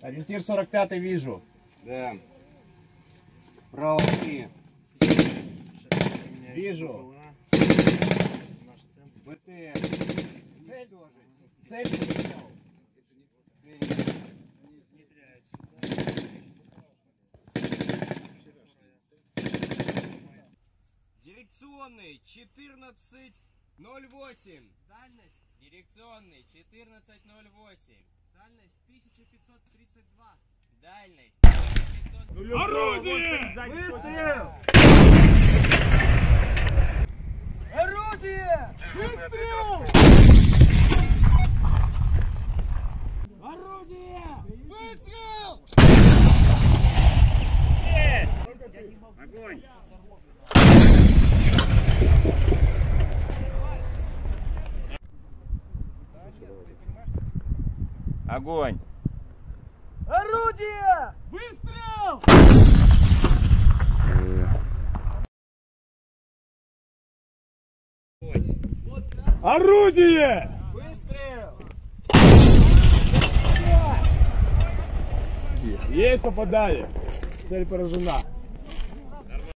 Ориентир 45-й вижу. Да. Право руки. Вижу. БТ. Цель принял. Дирекционный 1408. Дальность. Дирекционный 1408. Дальность 1532. Дальность 1500. Орудие! Выстрел! Орудие! Выстрел! Орудие! Выстрел! Огонь! Огонь! Орудие! Выстрел! Орудие! Выстрел! Есть попадание. Цель поражена.